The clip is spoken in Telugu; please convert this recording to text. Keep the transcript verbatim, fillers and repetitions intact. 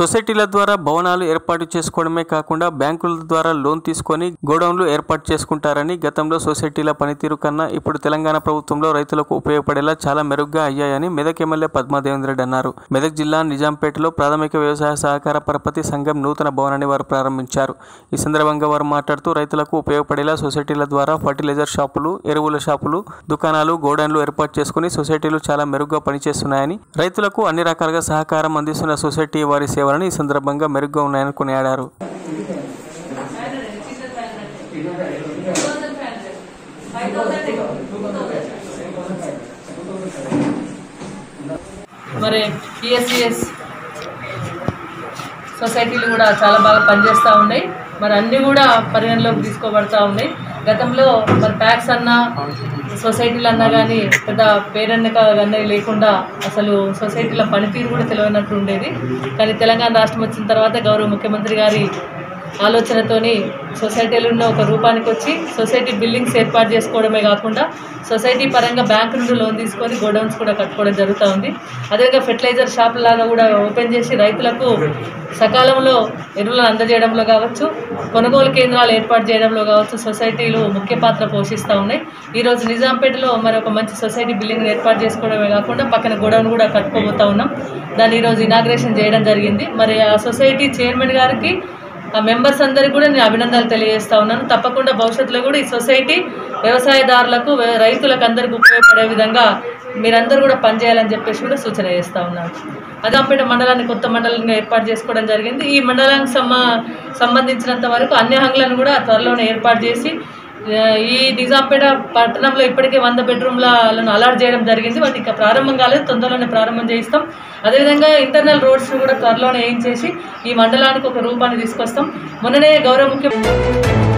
సొసైటీల ద్వారా భవనాలు ఏర్పాటు చేసుకోవడమే కాకుండా బ్యాంకుల ద్వారా లోన్ తీసుకొని గోడౌన్లు ఏర్పాటు చేసుకుంటారని, గతంలో సొసైటీల పనితీరు కన్నా ఇప్పుడు తెలంగాణ ప్రభుత్వంలో రైతులకు ఉపయోగపడేలా చాలా మెరుగ్గా అయ్యాయని మెదక్ ఎమ్మెల్యే పద్మా దేవేందర్ రెడ్డి అన్నారు. మెదక్ జిల్లా నిజాంపేటలో ప్రాథమిక వ్యవసాయ సహకార పరపతి సంఘం నూతన భవనాన్ని వారు ప్రారంభించారు. ఈ సందర్భంగా వారు మాట్లాడుతూ రైతులకు ఉపయోగపడేలా సొసైటీల ద్వారా ఫర్టిలైజర్ షాపులు, ఎరువుల షాపులు, దుకాణాలు, గోడౌన్లు ఏర్పాటు చేసుకుని సొసైటీలు చాలా మెరుగ్గా పనిచేస్తున్నాయని, రైతులకు అన్ని రకాలుగా సహకారం అందిస్తున్న సొసైటీ వారి సేవలను ఈ సందర్భంగా మెరుగ్గా ఉన్నాయని కొనియాడారు. మరి పిఎస్సిఎస్ సొసైటీలు కూడా చాలా బాగా పనిచేస్తూ ఉన్నాయి. మరి అన్నీ కూడా పరిగణలోకి తీసుకోబడతా ఉన్నాయి. గతంలో మరి ప్యాక్స్ అన్నా సొసైటీలు అన్నా కానీ పెద్ద పేరెన్నిక అన్నీ లేకుండా అసలు సొసైటీల పనితీరు కూడా తెలియనట్టు ఉండేది. కానీ తెలంగాణ రాష్ట్రం వచ్చిన తర్వాత గౌరవ ముఖ్యమంత్రి గారి ఆలోచనతోని సొసైటీలను ఒక రూపానికి వచ్చి సొసైటీ బిల్డింగ్స్ ఏర్పాటు చేసుకోవడమే కాకుండా సొసైటీ పరంగా బ్యాంకు నుండి లోన్ తీసుకొని గోడౌన్స్ కూడా కట్టుకోవడం జరుగుతూ ఉంది. అదేవిధంగా ఫెర్టిలైజర్ షాప్ లాగా కూడా ఓపెన్ చేసి రైతులకు సకాలంలో ఎరువులను అందజేయడంలో కావచ్చు, కొనుగోలు కేంద్రాలు ఏర్పాటు చేయడంలో కావచ్చు సొసైటీలు ముఖ్య పాత్ర పోషిస్తూ ఉన్నాయి. ఈరోజు నిజాంపేటలో మరి ఒక మంచి సొసైటీ బిల్డింగ్ ఏర్పాటు చేసుకోవడమే కాకుండా పక్కన గోడౌన్ కూడా కట్టుకోబోతూ ఉన్నాం. దాన్ని ఈరోజు ఇనాగ్రేషన్ చేయడం జరిగింది. మరి ఆ సొసైటీ చైర్మన్ గారికి, ఆ మెంబర్స్ అందరికీ కూడా నేను అభినందనలు తెలియజేస్తా ఉన్నాను. తప్పకుండా భవిష్యత్తులో కూడా ఈ సొసైటీ వ్యవసాయదారులకు, రైతులకు అందరికీ ఉపయోగపడే విధంగా మీరందరూ కూడా పనిచేయాలని చెప్పేసి కూడా సూచన చేస్తూ ఉన్నాను. నిజాంపేట మండలాన్ని కొత్త మండలంగా ఏర్పాటు చేసుకోవడం జరిగింది. ఈ మండలానికి సంబ సంబంధించినంత వరకు అన్ని హంగులను కూడా త్వరలోనే ఏర్పాటు చేసి ఈ నిజాంపేట పట్టణంలో ఇప్పటికే వంద బెడ్రూమ్లను అలాట్ చేయడం జరిగింది. వాటి ఇంకా ప్రారంభం కాలేదు, తొందరలోనే ప్రారంభం చేయిస్తాం. అదేవిధంగా ఇంటర్నల్ రోడ్స్ కూడా త్వరలోనే వేయించేసి ఈ మండలానికి ఒక రూపాన్ని తీసుకొస్తాం. మొన్ననే గౌరవ ముఖ్య